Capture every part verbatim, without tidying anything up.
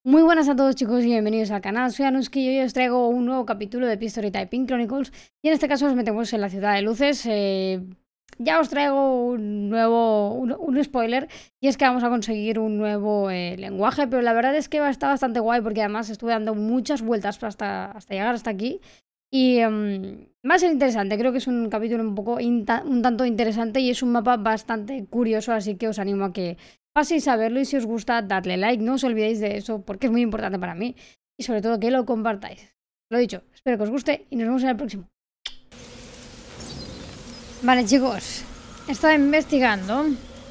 Muy buenas a todos, chicos, y bienvenidos al canal. Soy Anuski y hoy os traigo un nuevo capítulo de History Typing Chronicles. Y en este caso nos metemos en la ciudad de luces. Eh, ya os traigo un nuevo un, un spoiler, y es que vamos a conseguir un nuevo eh, lenguaje, pero la verdad es que está bastante guay porque además estuve dando muchas vueltas hasta, hasta llegar hasta aquí. Y um, va a ser interesante, creo que es un capítulo un poco un tanto interesante y es un mapa bastante curioso, así que os animo a que paséis a verlo y si os gusta, dadle like, no os olvidéis de eso porque es muy importante para mí y sobre todo que lo compartáis. Lo dicho, espero que os guste y nos vemos en el próximo. Vale, chicos, he estado investigando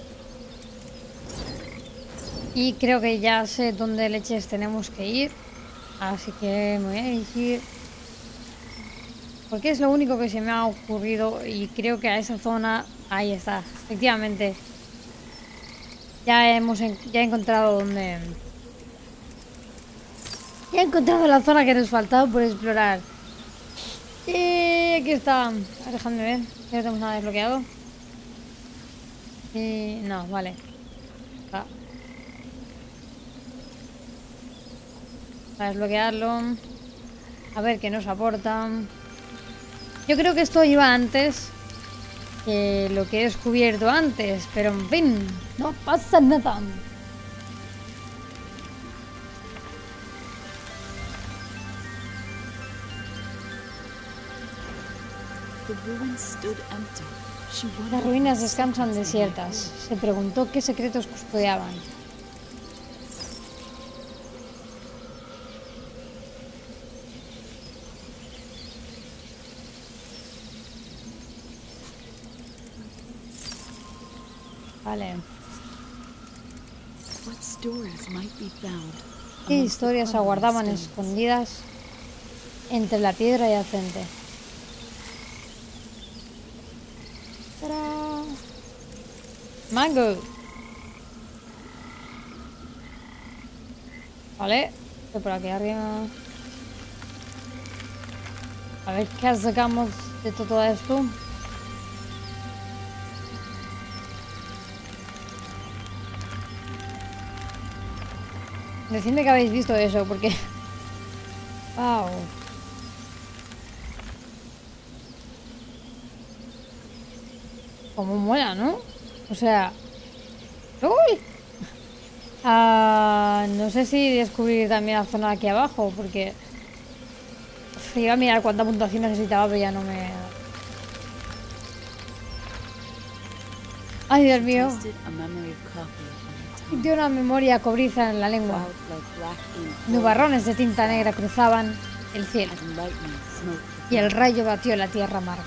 y creo que ya sé dónde leches tenemos que ir, así que me voy a dirigir porque es lo único que se me ha ocurrido y creo que a esa zona, ahí está, efectivamente. Ya hemos ya he encontrado donde... Ya he encontrado la zona que nos faltaba por explorar. Y aquí está. Dejadme ver. Ya no tenemos nada desbloqueado. Y... no, vale. Va. Para desbloquearlo. A ver qué nos aporta. Yo creo que esto iba antes que lo que he descubierto antes. Pero en fin, no pasa nada. Las ruinas descansan desiertas. Se preguntó qué secretos custodiaban. Vale. ¿Qué historias aguardaban escondidas entre la piedra yacente? ¡Tarán! Mango. Vale, estoy por aquí arriba. A ver qué sacamos de todo esto. Decidme que habéis visto eso, porque... ¡Wow! Como mola, ¿no? O sea... ¡Uy! Ah, no sé si descubrir también la zona de aquí abajo, porque... Uf, iba a mirar cuánta puntuación necesitaba, pero ya no me... ¡Ay, Dios mío! Dio una memoria cobriza en la lengua. Nubarrones de tinta negra cruzaban el cielo y el rayo batió la tierra amarga.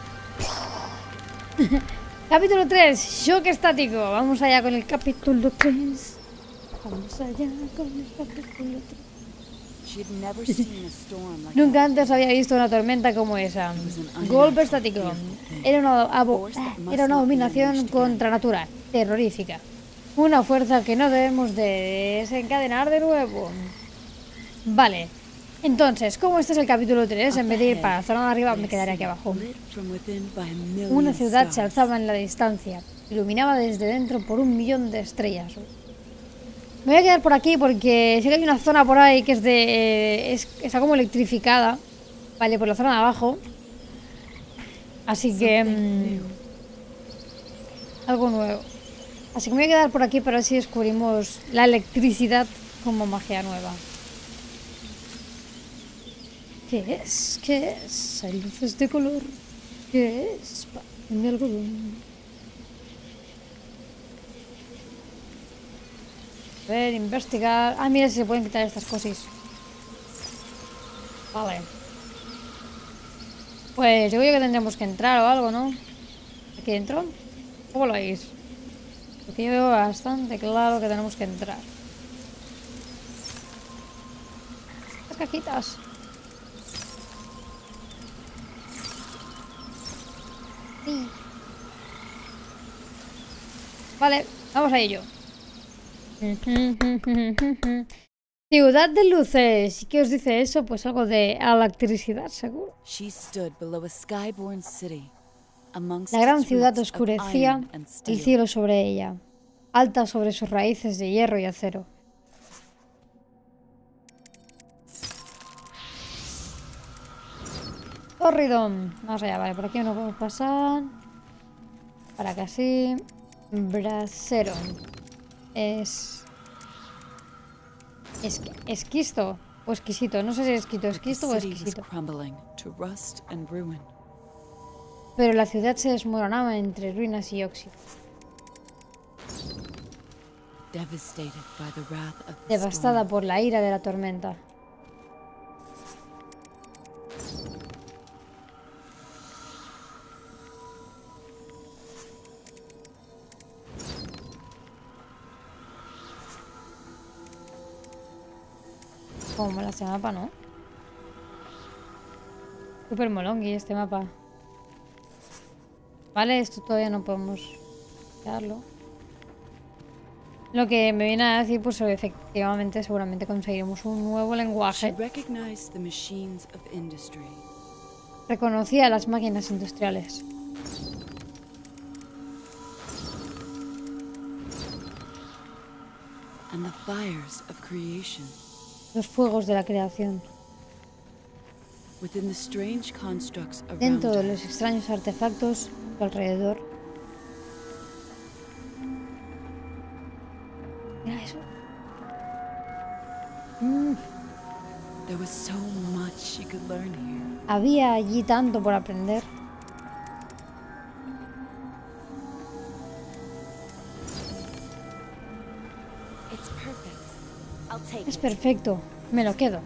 Capítulo tres, shock estático. Vamos allá con el capítulo tres. Vamos allá con el capítulo tres. Nunca antes había visto una tormenta como esa. Golpe estático. Era una, era una abominación contranatural, terrorífica. Una fuerza que no debemos de desencadenar de nuevo. Vale. Entonces, como este es el capítulo tres, en vez de ir para la zona de arriba, me quedaré aquí abajo. Una ciudad se alzaba en la distancia, iluminaba desde dentro por un millón de estrellas. Me voy a quedar por aquí porque sé que hay una zona por ahí que es de... Eh, es, está como electrificada. Vale, por la zona de abajo. Así que... Mmm, algo nuevo. Así que me voy a quedar por aquí para ver si descubrimos la electricidad como magia nueva. ¿Qué es? ¿Qué es? Hay luces de color. ¿Qué es? Pan de algodón. A ver, investigar. Ah, mira si se pueden quitar estas cosas. Vale. Pues yo creo que tendremos que entrar o algo, ¿no? ¿Aquí dentro? ¿Cómo lo veis? Porque yo veo bastante claro que tenemos que entrar. Las cajitas. Sí. Vale, vamos a ello. Ciudad de luces. ¿Qué os dice eso? Pues algo de electricidad, seguro. La gran ciudad oscurecía el cielo sobre ella, alta sobre sus raíces de hierro y acero. Corridón. Vamos allá, vale, por aquí no podemos pasar. Para que así. Brasero. Es... es... Esquisto. O exquisito. No sé si es esquito, esquisto o exquisito. Pero la ciudad se desmoronaba entre ruinas y óxido. Devastada por la ira de la tormenta. Como mola este mapa, ¿no? Súper molongi este mapa. Vale, esto todavía no podemos quedarlo. Lo que me viene a decir, pues efectivamente, seguramente conseguiremos un nuevo lenguaje. Reconocía las máquinas industriales. Los fuegos de la creación. Dentro de los extraños artefactos a su alrededor. Mira eso. Mm. Había allí tanto por aprender. Es perfecto. Me lo quedo.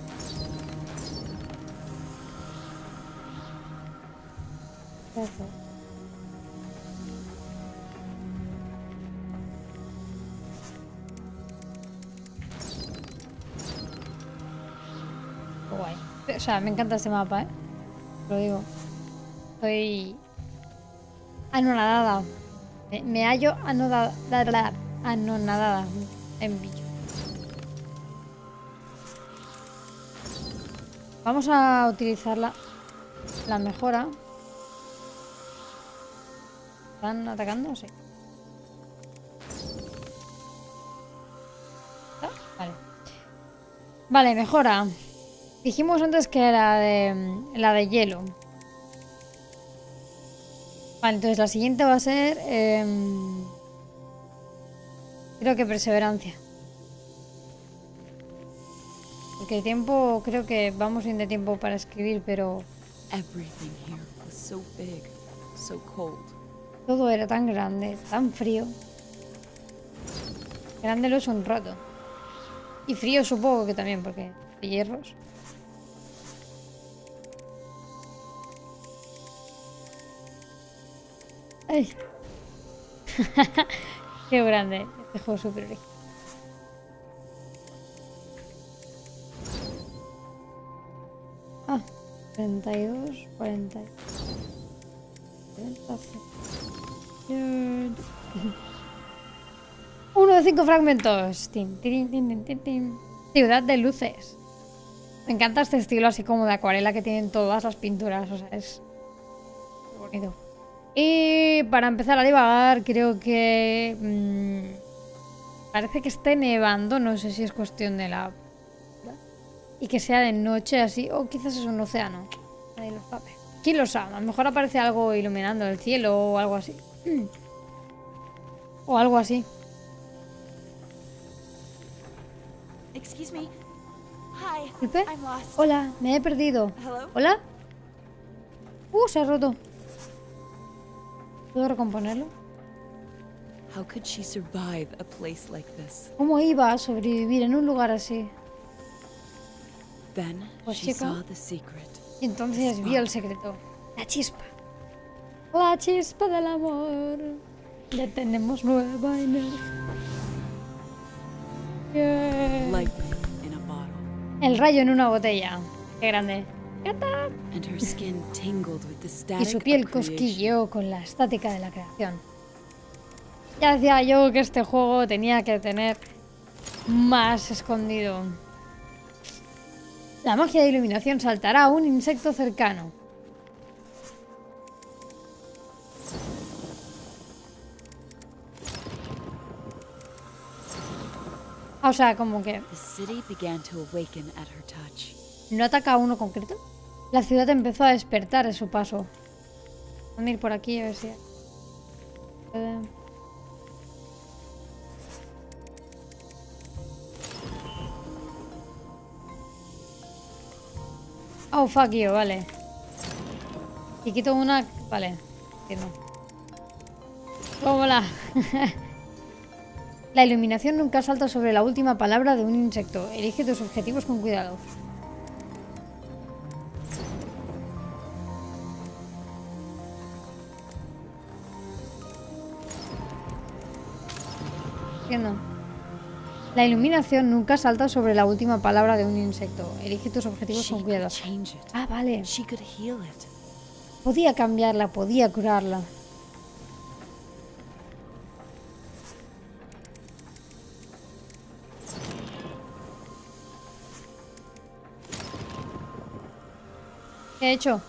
Perfecto. Guay. O sea, me encanta este mapa, ¿eh? Lo digo. Estoy anonadada. Me, me hallo anonadada. Anonadada. En bicho. Vamos a utilizar la, la mejora. ¿Están atacando? Sí. ¿Ah? Vale. Vale, mejora. Dijimos antes que era de la de hielo. Vale, entonces la siguiente va a ser... Eh, creo que perseverancia. Porque tiempo, creo que vamos bien de tiempo para escribir, pero... Todo era tan grande, tan frío. Grande lo es un rato. Y frío supongo que también, porque de hierros. ¡Ay! ¡Qué grande! Este juego es súper rico. Ah, treinta y dos, cuarenta. Uno de cinco fragmentos. Tin, tin, tin, tin, tin. Ciudad de luces. Me encanta este estilo así como de acuarela que tienen todas las pinturas. O sea, es bonito. Y para empezar a divagar, creo que... Mmm, parece que esté nevando. No sé si es cuestión de la... Y que sea de noche así. O quizás es un océano. Nadie lo sabe. ¿Quién lo sabe? A lo mejor aparece algo iluminando el cielo o algo así. O algo así. Excuse me. Hi. ¿Disculpe? I'm lost. Hola, me he perdido. Hello? ¿Hola? Uh, se ha roto. ¿Puedo recomponerlo? How could she survive a place like this? ¿Cómo iba a sobrevivir en un lugar así? Then Pues she chica. saw the secret. Y entonces vio el secreto. La chispa. La chispa del amor. Ya tenemos nueva energía. Yeah. Lightning in a bottle. El rayo en una botella. Qué grande. And her skin tingled with the static Y su piel of creation. cosquilleó con la estática de la creación. Ya decía yo que este juego tenía que tener más escondido. La magia de iluminación saltará a un insecto cercano. O sea, como que... The city began to awaken at her touch. ¿No ataca a uno concreto? La ciudad empezó a despertar a su paso. Voy a ir por aquí a ver si... Eh... Oh, fuck you, vale. Y quito una... Vale, entiendo. ¡Tómala! La iluminación nunca salta sobre la última palabra de un insecto. Elige tus objetivos con cuidado. Entiendo. La iluminación nunca salta sobre la última palabra de un insecto. Elige tus objetivos con cuidado. Ah, vale. Podía cambiarla, podía curarla. ¿Qué he hecho?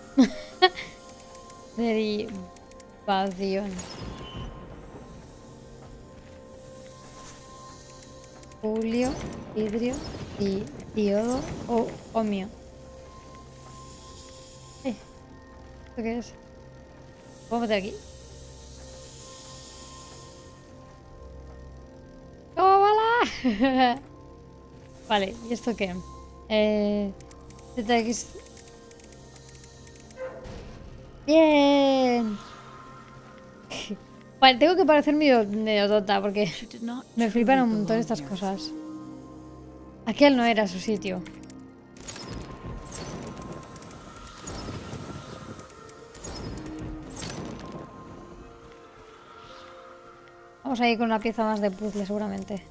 Derivación. Julio, vidrio y diodo o omio. Eh, ¿Esto qué es? ¿Puedo meter aquí? ¡Tómala! Vale, ¿y esto qué? Eh, Z X. ¡Bien! Vale, tengo que parecer medio, medio tonta porque me flipan un montón estas cosas. Aquel no era su sitio. Vamos a ir con una pieza más de puzzle seguramente.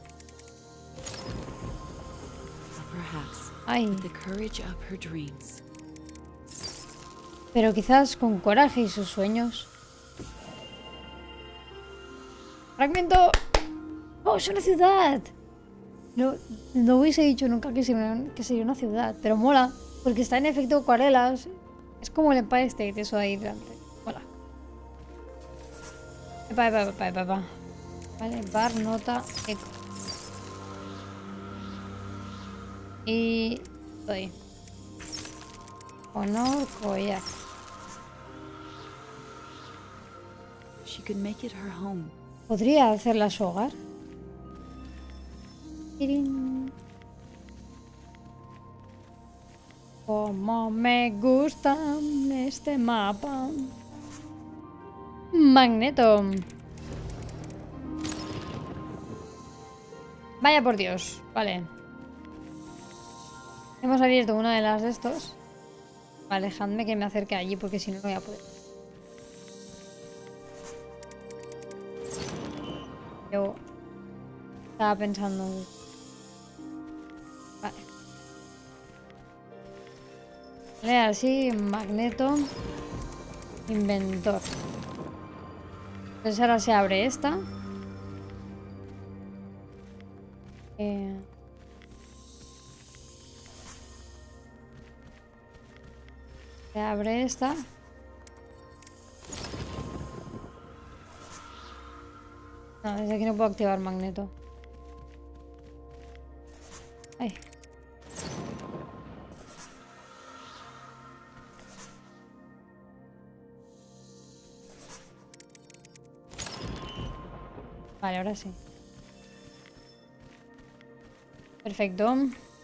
Ay. Pero quizás con coraje y sus sueños. ¡Fragmento! ¡Oh, es una ciudad! No, no hubiese dicho nunca que sería, que sería una ciudad, pero mola, porque está en efecto acuarelas. Es como el Empire State, eso ahí delante. Mola. Epa, epa, epa, epa, epa. Vale, bar, nota, eco. Y... doy. Honor, collar. She could make it her home. ¿Podría hacerla su hogar? ¡Tirín! Como me gusta este mapa. Magneto. Vaya por Dios. Vale. Hemos abierto una de las de estos. Vale, dejadme que me acerque allí porque si no no voy a poder. Yo estaba pensando... Vale. Vale, así, Magneto. Inventor. Entonces ahora se abre esta. Eh... Se abre esta. No, desde aquí no puedo activar Magneto. Ay. Vale, ahora sí. Perfecto.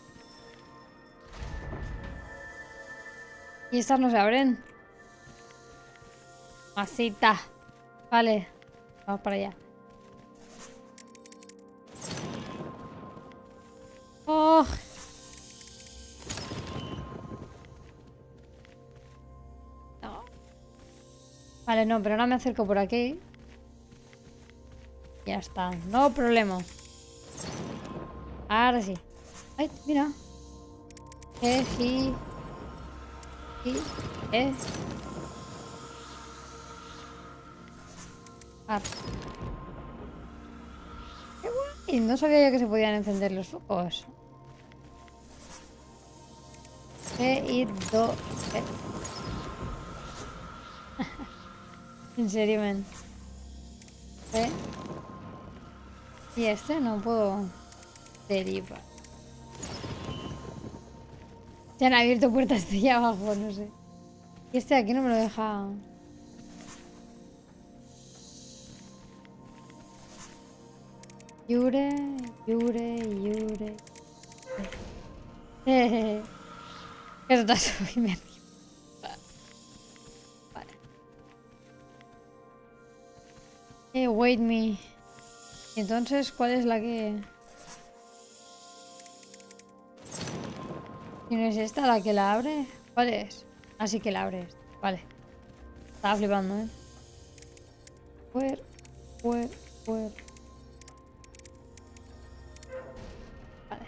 Y estas no se abren. Masita. Vale. Vamos para allá. Oh. No. Vale, no, pero ahora me acerco por aquí. Ya está. No problema. Ahora sí. Ay, mira. Eh, sí. Sí. Eh. Ah. Qué guay. No sabía yo que se podían encender los focos. E y do. E. En serio, men. E. Y este no puedo derivar. Se han abierto puertas de allá abajo, no sé. Y este de aquí no me lo deja... Yure, Yure, Yure. Eh, Eso está subiendo me arriba. Vale. Eh, wait me. Entonces, ¿cuál es la que...? ¿Y no es esta la que la abre? ¿Cuál es? Ah, sí que la abre. Vale. Estaba flipando, ¿eh? Where, where, where. Vale.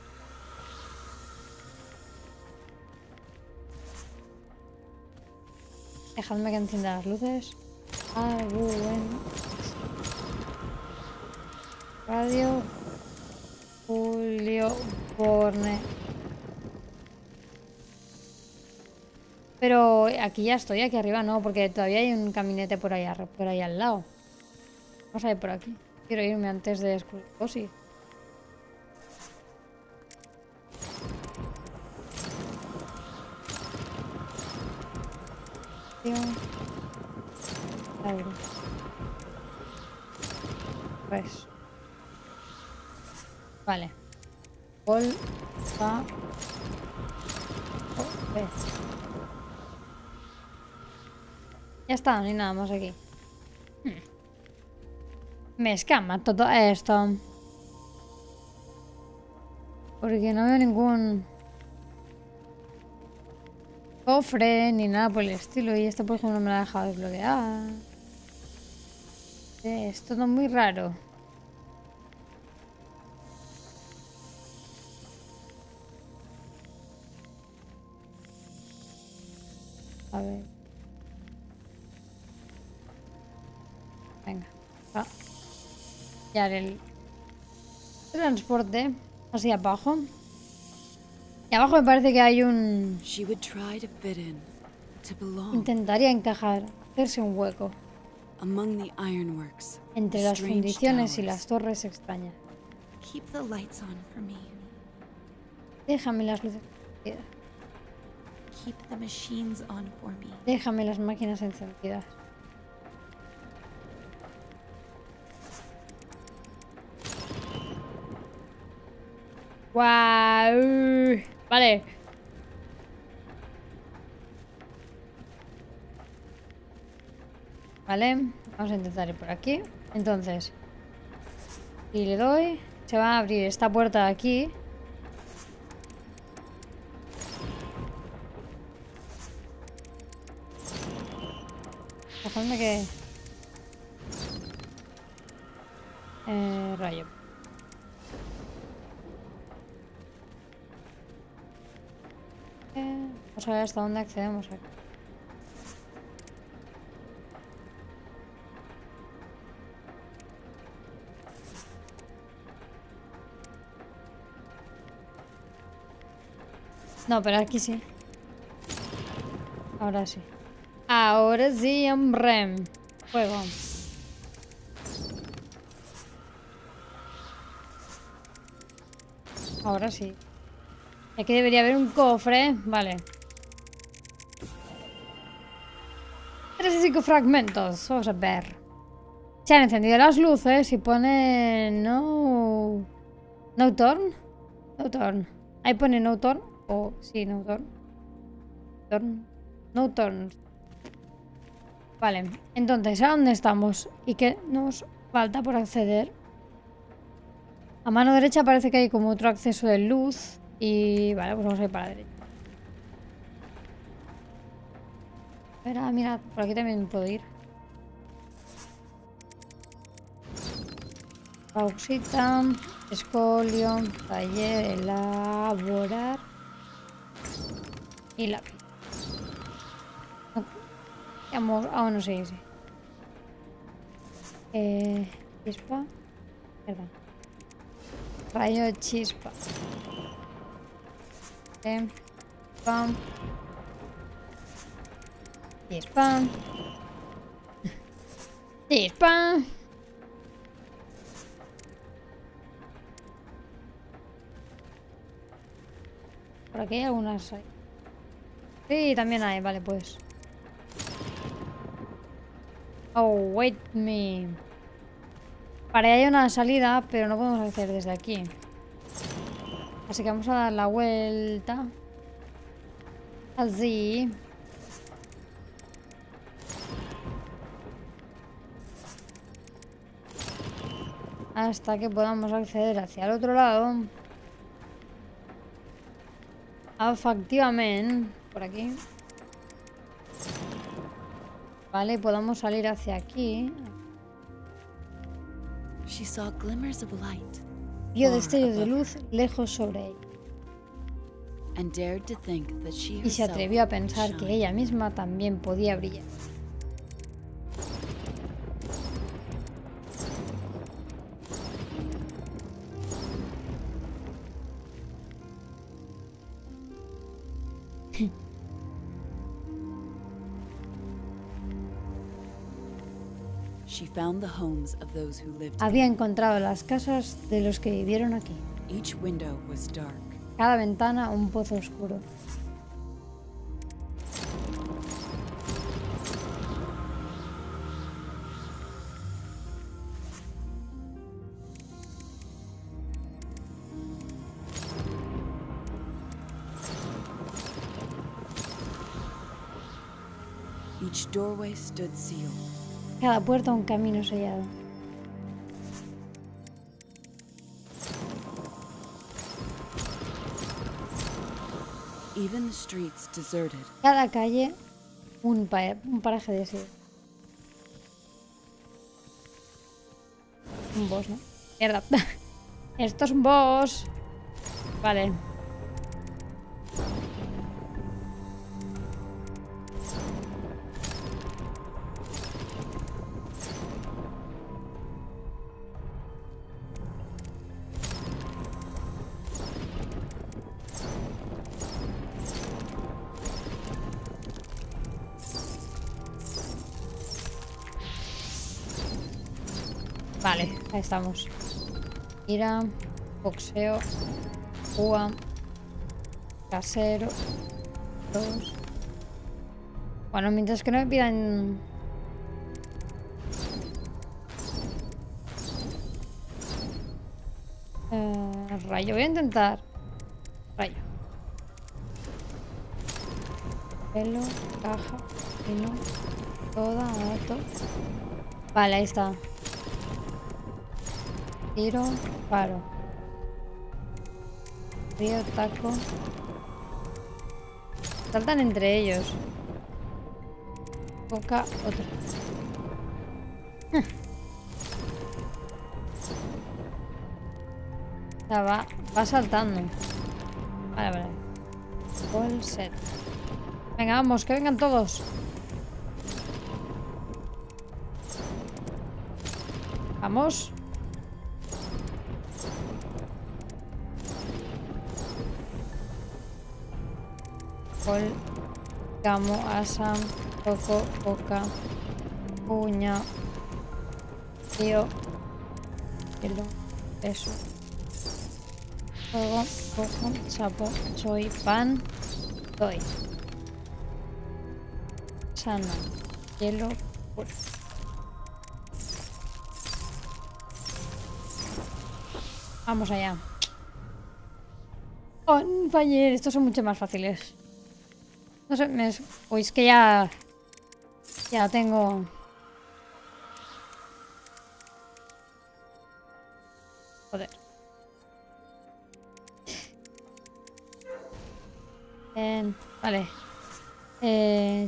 Dejadme que encienda las luces. Ah, bueno. Radio. Julio Borne. Pero aquí ya estoy, aquí arriba no, porque todavía hay un caminete por ahí, por ahí al lado. Vamos a ir por aquí. Quiero irme antes de descubrir. Oh, sí. Pues. Vale. Vol. Va. Oh, ves. Ya está, no hay nada más aquí. Hmm. Me escama todo esto. Porque no veo ningún cofre ni nada por el estilo. Y esto, por ejemplo, no me lo ha dejado desbloquear. Es todo muy raro. A ver. Venga. Va. Y haré el transporte así abajo. Y abajo me parece que hay un... Intentaría encajar, hacerse un hueco entre las fundiciones y las torres extrañas. Déjame las luces. Déjame las máquinas encendidas. ¡Guau! Vale. Vale, vamos a intentar ir por aquí. Entonces, si le doy, se va a abrir esta puerta de aquí. Dejadme que... Eh, rayo. Eh, vamos a ver hasta dónde accedemos aquí. No, pero aquí sí. Ahora sí. Ahora sí, hombre. Fuego. Ahora sí. Aquí debería haber un cofre. Vale. Tres y cinco fragmentos. Vamos a ver. Se han encendido las luces y pone... No... No turn. No turn. Ahí pone no turn. O... Oh, sí, no turn. Turn. No turn. Vale. Entonces, ¿a dónde estamos? ¿Y qué nos falta por acceder? A mano derecha parece que hay como otro acceso de luz. Y... Vale, pues vamos a ir para la derecha. Espera, mira, por aquí también puedo ir. Pausita, escolio, taller, elaborar y lápiz. Vamos, ah, no sé, sí. Eh, chispa, perdón. Rayo chispa. Eh, pam. Chispa. Chispa. Por aquí hay algunas... Sí, también hay, vale, pues. Oh, wait me. Vale, hay una salida, pero no podemos acceder desde aquí. Así que vamos a dar la vuelta. Así. Hasta que podamos acceder hacia el otro lado. Efectivamente. Por aquí. Vale, podamos salir hacia aquí. She saw glimmers of light. Vio destellos de luz lejos sobre ella. And dared to think that she Y se atrevió a pensar que ella misma también podía brillar. She found the homes of those who lived. Había encontrado las casas de los que vivieron aquí. Each window was dark. Cada ventana un pozo oscuro. Each doorway stood sealed. Cada puerta un camino sellado. Even the streets deserted. Cada calle un, pa un paraje desierto. Un boss, ¿no? Mierda. Esto es un boss. Vale. Vale, ahí estamos. Ira, boxeo, Ua, casero, dos. Bueno, mientras que no me pidan... Eh, rayo, voy a intentar. Rayo. Pelo, caja, pino, toda, alto. Vale, ahí está. Tiro, paro. Río, taco. Saltan entre ellos. Boca, otro. O sea, va, va saltando. Vale, vale. All set. Venga, vamos, que vengan todos. Vamos. Col, Camo, Asam, Coco, Boca, Puña, Tío, Hielo, Eso, Fuego, Coco, Chapo, Soy, Pan, Doy, Sana, Hielo, Puro. Vamos allá. Oh, fallé, estos son mucho más fáciles. No sé, me... Uy, es que ya... Ya tengo... Joder. Eh, vale. Eh...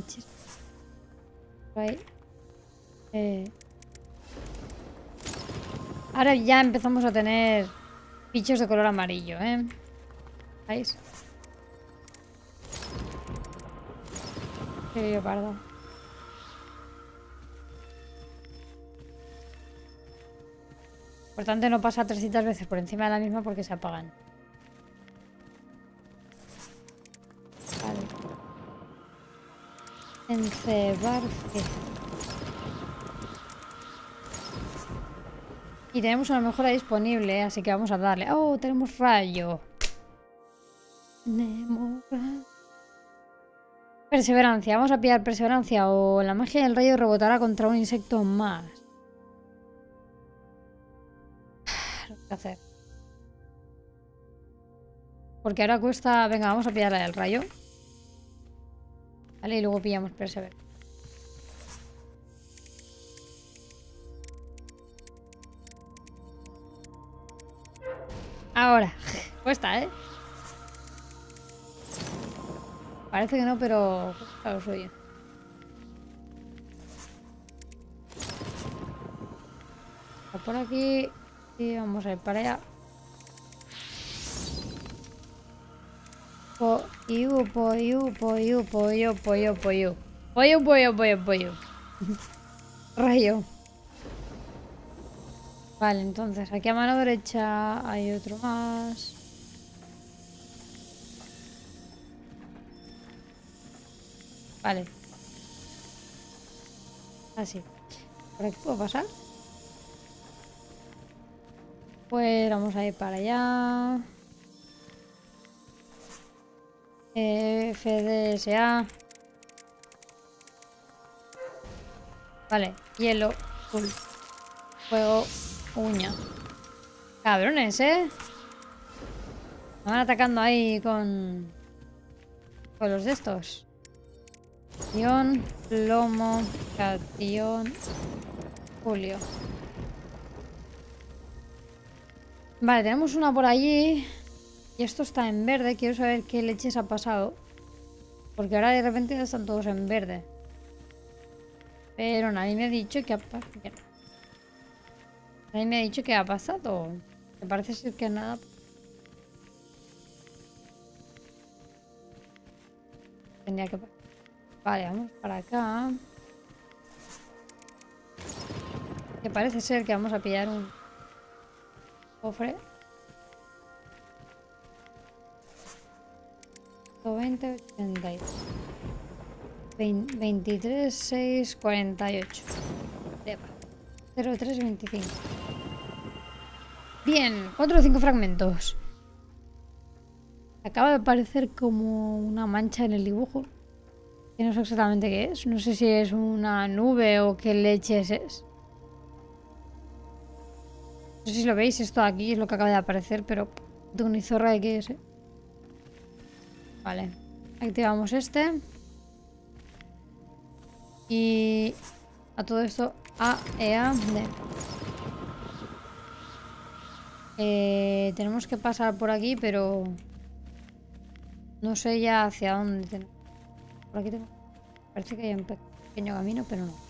eh... Ahora ya empezamos a tener bichos de color amarillo, ¿eh? ¿Veis? Qué pardo. Importante no pasar trescientas veces por encima de la misma porque se apagan. Vale. Encebarse. Y tenemos una mejora disponible, así que vamos a darle. ¡Oh! Tenemos rayo. Tenemos rayo. Perseverancia. Vamos a pillar perseverancia o la magia del rayo rebotará contra un insecto más. No sé qué hacer. Porque ahora cuesta... Venga, vamos a pillar la del rayo. Vale, y luego pillamos perseverancia. Ahora. Cuesta, ¿eh? Parece que no, pero cuesta lo suyo. Por aquí y vamos a ir para allá. Pollo, pollo, pollo, pollo, pollo, pollo. Pollo, pollo, pollo, pollo. Rayo. Vale, entonces aquí a mano derecha hay otro más. Vale. Así. ¿Por aquí puedo pasar? Pues vamos a ir para allá. F D S A. Vale, hielo, full. Fuego, uña. Cabrones, ¿eh? Me van atacando ahí con... Con los de estos. Cation, plomo, cation, Julio. Vale, tenemos una por allí. Y esto está en verde. Quiero saber qué leches ha pasado. Porque ahora de repente están todos en verde. Pero nadie me ha dicho qué ha pasado. Nadie me ha dicho qué ha pasado. Me parece ser que nada. Tendría que... Vale, vamos para acá. Que parece ser que vamos a pillar un cofre. veinte, ochenta y dos. veintitrés, seis, cuarenta y ocho. cero tres veinticinco. Bien, cuatro o cinco fragmentos. Acaba de aparecer como una mancha en el dibujo. Que no sé exactamente qué es. No sé si es una nube o qué leches es. No sé si lo veis, esto aquí es lo que acaba de aparecer, pero no tengo ni zorra de qué es, ¿eh? Vale, activamos este. Y a todo esto A, E, A, D. Eh, tenemos que pasar por aquí, pero no sé ya hacia dónde tenemos. Por aquí tengo... Parece que hay un pequeño camino, pero no.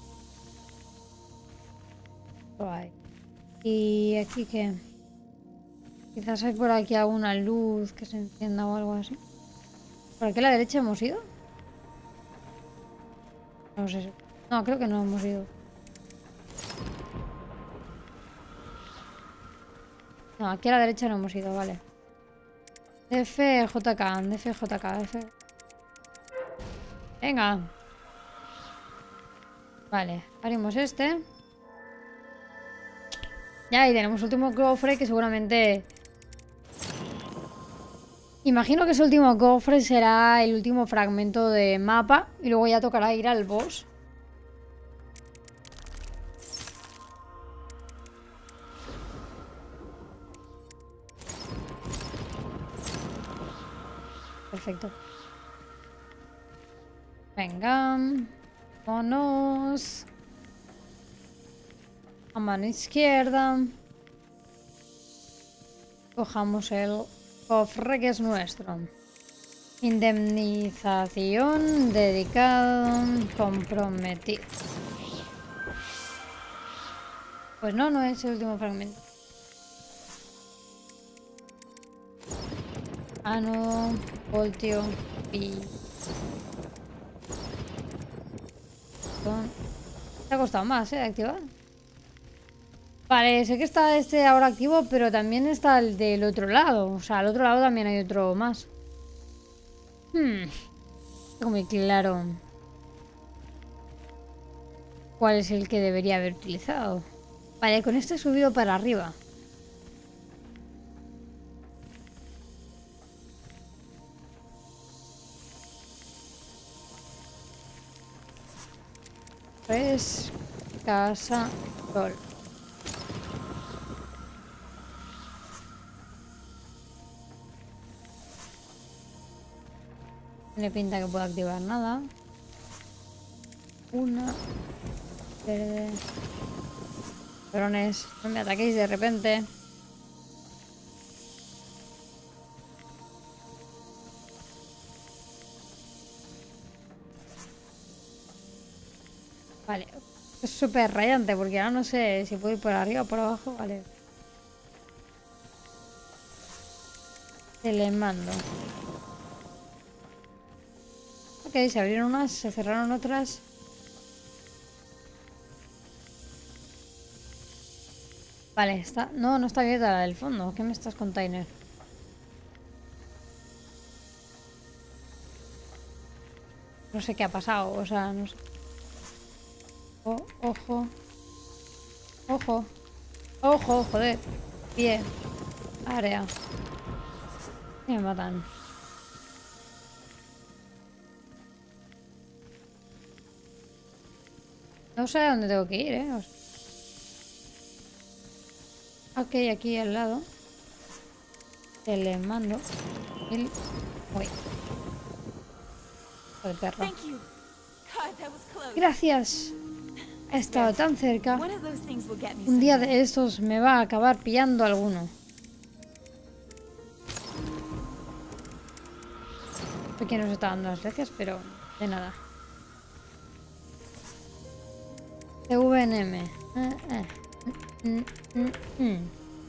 Por ahí. Y aquí que... Quizás hay por aquí alguna luz que se encienda o algo así. ¿Por aquí a la derecha hemos ido? No sé. No, creo que no hemos ido. No, aquí a la derecha no hemos ido, vale. D F J K, D F J K, D F. Venga. Vale, abrimos este. Ya, y tenemos último cofre que seguramente... Imagino que ese último cofre será el último fragmento de mapa y luego ya tocará ir al boss. Perfecto. Venga. Vámonos. A mano izquierda. Cojamos el cofre que es nuestro. Indemnización, dedicado, comprometido. Pues no, no es el último fragmento. Ano, voltio, pi. Te ha costado más, ¿eh? De activar. Vale, sé que está este ahora activo, pero también está el del otro lado. O sea, al otro lado también hay otro más. Hmm. Tengo muy claro cuál es el que debería haber utilizado. Vale, con este he subido para arriba. Pues... Casa... Sol. No le pinta que pueda activar nada. Una... Verde... Cabrones, no me ataquéis de repente. Vale, es súper rayante porque ahora no sé si puedo ir por arriba o por abajo. Vale. Se le mando. Ok, se abrieron unas, se cerraron otras. Vale, está... No, no está abierta la del fondo. ¿Qué me estás, container? No sé qué ha pasado, o sea, no sé. Oh, ojo. Ojo. Ojo, joder. Pie. Área. Me matan. No sé a dónde tengo que ir, eh. Ok, aquí al lado. Se le mando. El... Uy. Joder, perro. Gracias. He estado tan cerca. Un día de estos me va a acabar pillando alguno. No sé quién nos está dando las gracias, pero de nada. C V N M. Eh, eh. Mm, mm, mm.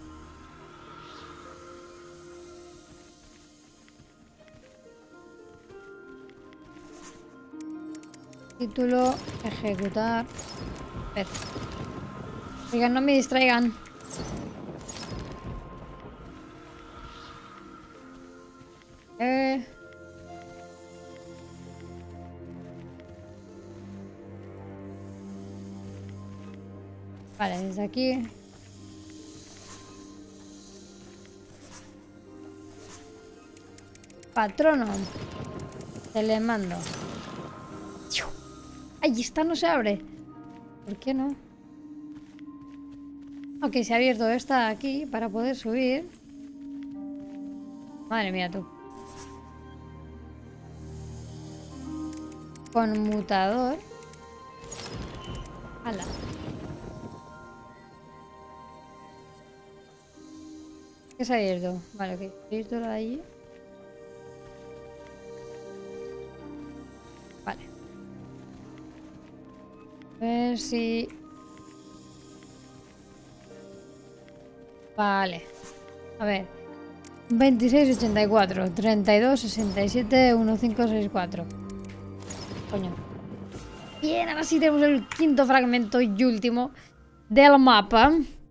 Título, ejecutar. Perfecto. Oigan, no me distraigan. Eh... Vale, desde aquí. Patrono. Te le mando. ¡Ay, esta no se abre! ¿Por qué no? Ok, se ha abierto esta aquí para poder subir. Madre mía, tú. Conmutador. ¡Hala! ¿Qué se ha abierto? Vale, ok. Se ha abierto la de allí. Vale. A ver si... Vale. A ver. veintiséis ochenta y cuatro, treinta y dos sesenta y siete, quince sesenta y cuatro. Coño. Bien, ahora sí tenemos el quinto fragmento y último del mapa.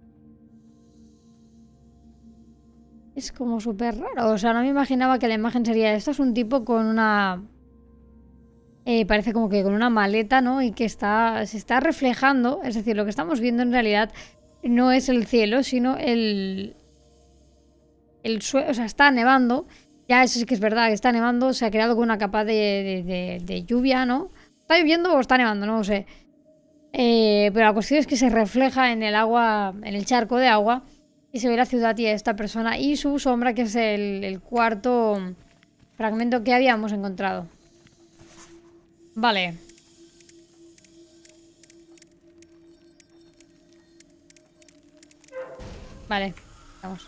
Es como súper raro. O sea, no me imaginaba que la imagen sería esta. Es un tipo con una... Eh, parece como que con una maleta, ¿no? Y que está, se está reflejando. Es decir, lo que estamos viendo en realidad no es el cielo, sino el... el suelo. O sea, está nevando. Ya, eso sí que es verdad, que está nevando. Se ha creado con una capa de, de, de, de lluvia, ¿no? ¿Está lloviendo o está nevando? No lo sé. Eh, pero la cuestión es que se refleja en el agua, en el charco de agua. Y se ve la ciudad y a esta persona y su sombra, que es el, el cuarto fragmento que habíamos encontrado. Vale. Vale, vamos.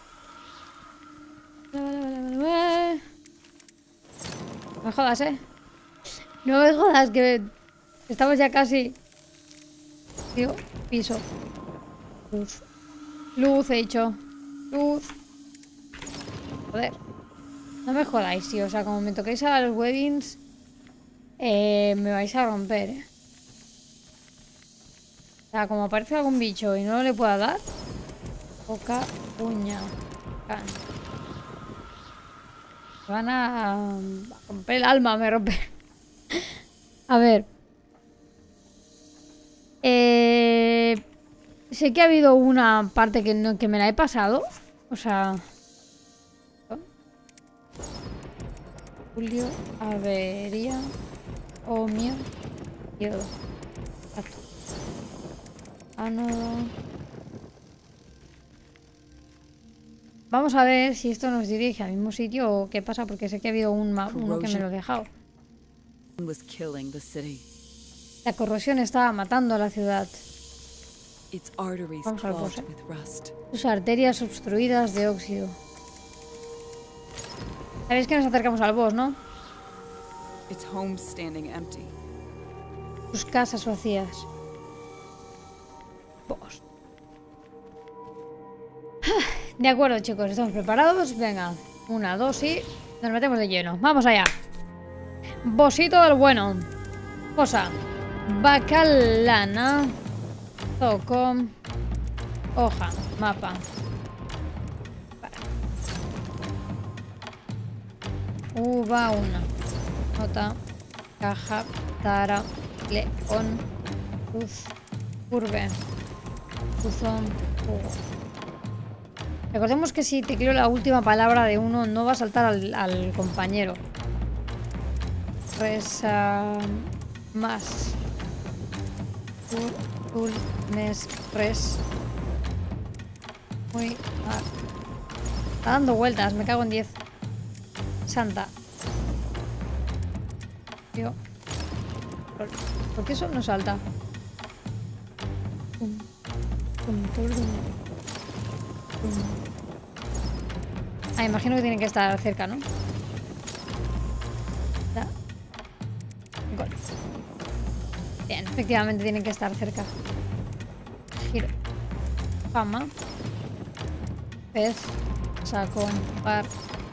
No me jodas, ¿eh? No me jodas, que estamos ya casi... Tío, piso. Luz. Luz, he dicho. Luz. Joder. No me jodáis, tío. O sea, como me toquéis a los webbings... Eh, me vais a romper, ¿eh? O sea, como aparece algún bicho y no le pueda dar. Boca, uña, can. Me van a, a romper el alma, me rompe. A ver. Eh, sé que ha habido una parte que, no, que me la he pasado. O sea... Julio, avería... Omio, izquierdo. Exacto. Anodo. Vamos a ver si esto nos dirige al mismo sitio o qué pasa, porque sé que ha habido un ma uno que me lo ha dejado. La corrosión estaba matando a la ciudad. Vamos al boss, ¿eh? Sus arterias obstruidas de óxido. Sabéis que nos acercamos al boss, ¿no? Sus casas vacías. Boss. De acuerdo, chicos, estamos preparados. Venga, una, dos y nos metemos de lleno. Vamos allá. Bossito del bueno. Cosa. Bacalana. Toco. Hoja. Mapa. Vale. Uva una. Nota. Caja. Tara. León. Cruz. Curve. Buzón. Jugo. Recordemos que si tecleo la última palabra de uno no va a saltar al, al compañero. Resa... Más. Tul, mes, res. Muy... Ah. Está dando vueltas, me cago en diez. Santa. Yo. ¿Por qué eso no salta? Um, um, Ah, imagino que tienen que estar cerca, ¿no? Da. Gol. Bien, efectivamente tienen que estar cerca. Giro. Fama. Pez. Saco. Par.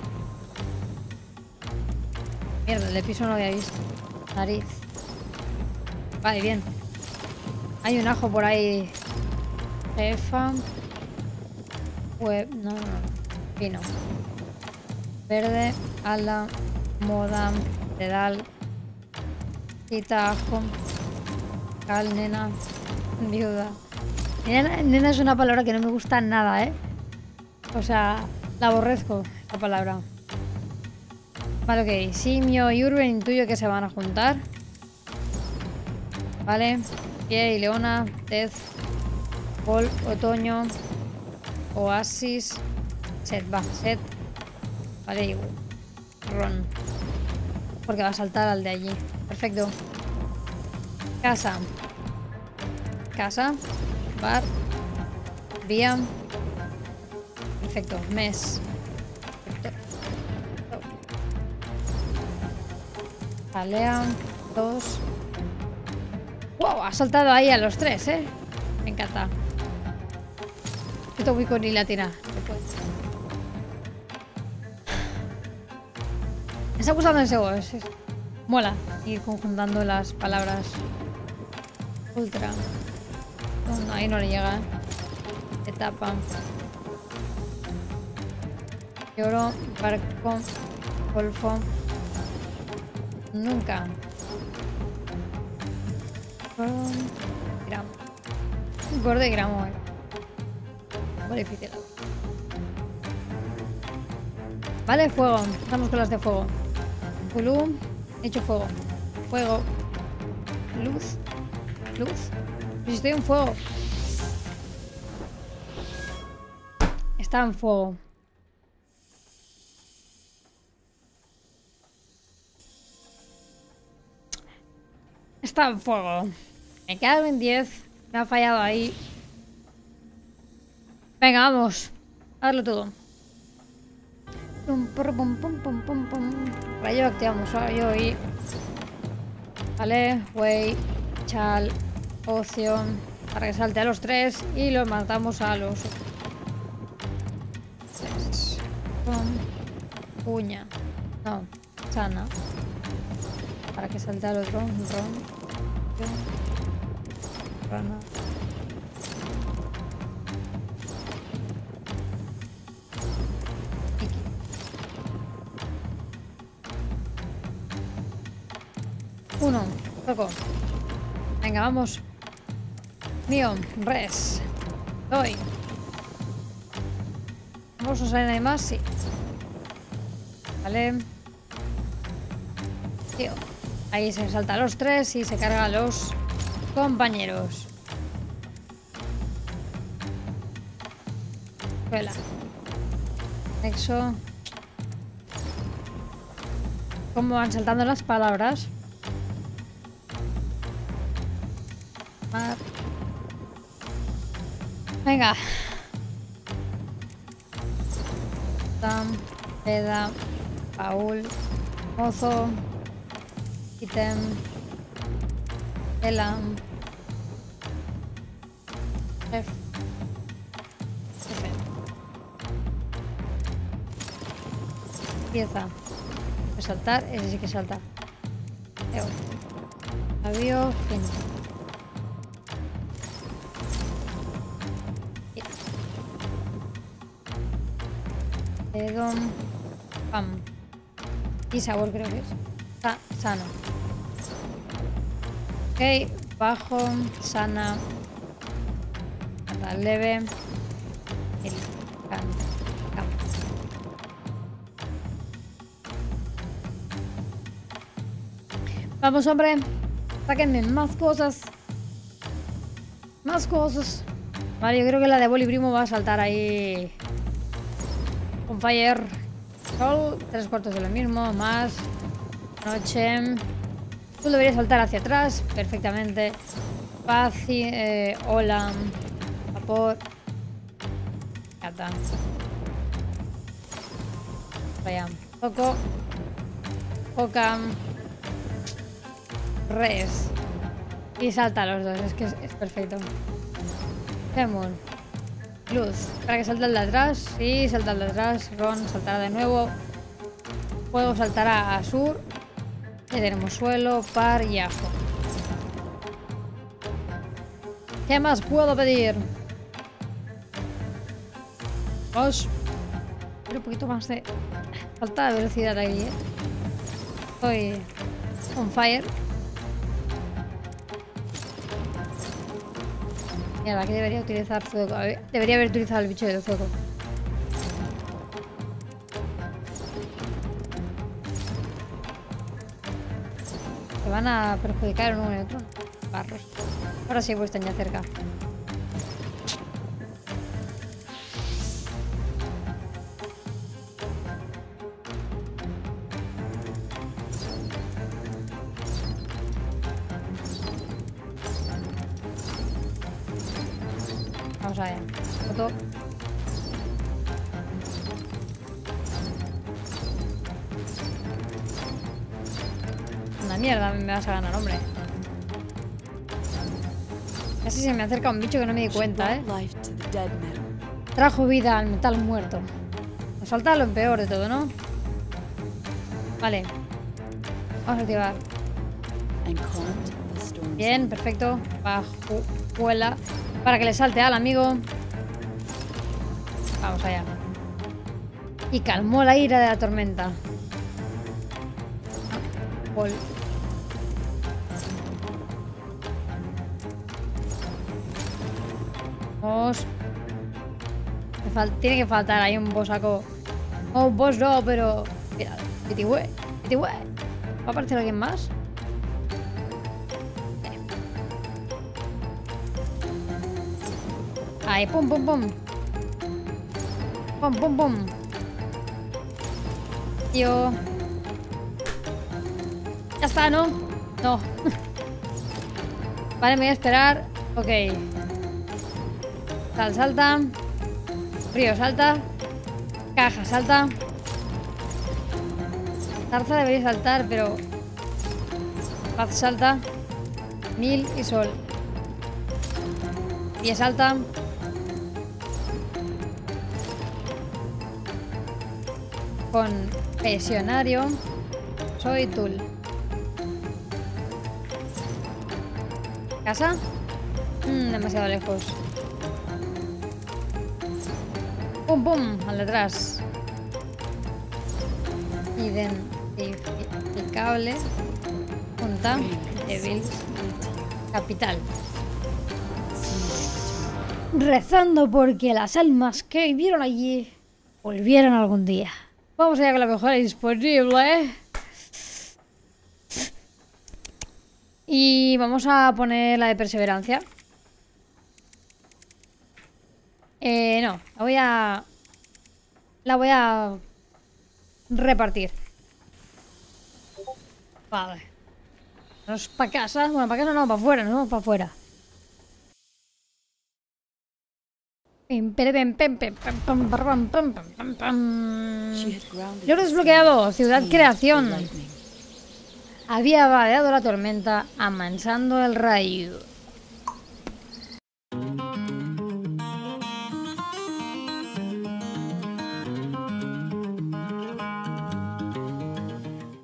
Mierda, el de piso no lo había visto. Nariz. Vale, bien. Hay un ajo por ahí. Jefa. Web. No, no, no. Pino. Verde. Ala. Moda. Pedal. Quita ajo. Cal, nena. Viuda. Nena, nena es una palabra que no me gusta nada, ¿eh? O sea, la aborrezco, la palabra. Vale, ok. Simio y Urben intuyo que se van a juntar. Vale. Pie y Leona. Tez. Pol. Otoño. Oasis. Set. Va. Set. Vale. Y Ron. Porque va a saltar al de allí. Perfecto. Casa. Casa. Bar. Día. Perfecto. Mes. Perfecto. Alea. Dos. ¡Wow! Ha saltado ahí a los tres, ¿eh? Me encanta. Esto voy con latina. Me está gustando ese voz. Mola ir conjuntando las palabras. Ultra. No, no, ahí no le llega. Etapa. Lloro. Barco. Golfo. Nunca. Gordo. Gramo. Gordo y gramo. Eh. Muy difícil. Vale, fuego. Vamos con las de fuego. Pulú. Hecho fuego. Fuego. Luz. Luz. Pues estoy en fuego. Está en fuego. Está en fuego. Me quedo en diez. Me ha fallado ahí. Venga, vamos. A darlo todo. Pum, pum, pum, pum, pum, pum. Rayo activamos. Rayo y... Vale. Way. Chal. Ocio. Para que salte a los tres. Y los matamos a los... tres. Pum. Uña. No. Sana. Para que salte al otro. Ron. Rana. Iki. Uno. Toco. Venga, vamos. Mío. Res. Doy. ¿Vamos a salir ahí más? Sí. Vale. Tío. Ahí se salta a los tres y se carga a los compañeros. Escuela. Nexo. ¿Cómo van saltando las palabras? Mar. Venga. Tam, Peda, Paul, Mozo, Item, Elam, F, F. Pieza. Saltar, ese sí que salta. Eo. Avión, fin. Edom, pam. Y sabor creo que es. Sa sano. Ok, bajo, sana. Hasta leve. El can. Cam. Vamos, hombre. Sáquenme más cosas. Más cosas. Vale, yo creo que la de Boli Primo va a saltar ahí. On fire. Sol, tres cuartos de lo mismo, más. Noche. Tú deberías saltar hacia atrás perfectamente. Paz, eh, hola. Vapor. Ya está. Vaya. Poco. Poca. Res. Y salta a los dos, es que es, es perfecto. Demon. Luz. Para que salte el de atrás. Sí, salta el de atrás. Ron saltará de nuevo. Fuego saltará a sur. Ya tenemos suelo, par y ajo. ¿Qué más puedo pedir? Vamos. Pero un poquito más de... Falta de velocidad aquí, ¿eh? Estoy on fire. Y ahora que debería utilizar fuego. Debería haber utilizado el bicho de fuego. Se van a perjudicar uno y otro. Barros. Ahora sí, pues están ya cerca. Vamos a ver. Foto. Una mierda, me vas a ganar, hombre. Casi se me acerca un bicho que no me di cuenta, ¿eh? Trajo vida al metal muerto. Nos falta lo peor de todo, ¿no? Vale. Vamos a activar. Bien, perfecto. Bajuela. Para que le salte al amigo. Vamos allá. Y calmó la ira de la tormenta. Pol. Vamos. Tiene que faltar ahí un bosaco. Oh, un boss no, pero... Mira, pitigüe, pitigüe. ¿Va a aparecer alguien más? Ahí, pum, pum, pum. Pum, pum, pum. Tío. Ya está, ¿no? No. Vale, me voy a esperar. Ok. Sal, salta. Frío, salta. Caja, salta. Tarza debería saltar, pero... Paz, salta. Mil y sol. Pie, salta. Confesionario. Soy Tul. ¿Casa? Mm, demasiado lejos. Pum, pum, al detrás. Identificable. Junta. Débil. Capital. Rezando porque las almas que vivieron allí volvieran algún día. Vamos allá con la mejora disponible, ¿eh? Y vamos a poner la de perseverancia. Eh, no, la voy a... La voy a... repartir. Vale. Vamos para casa. Bueno, para casa no, para afuera, nos vamos para afuera. Yo lo he desbloqueado. Ciudad Creación. Había vadeado la tormenta, amansando el rayo.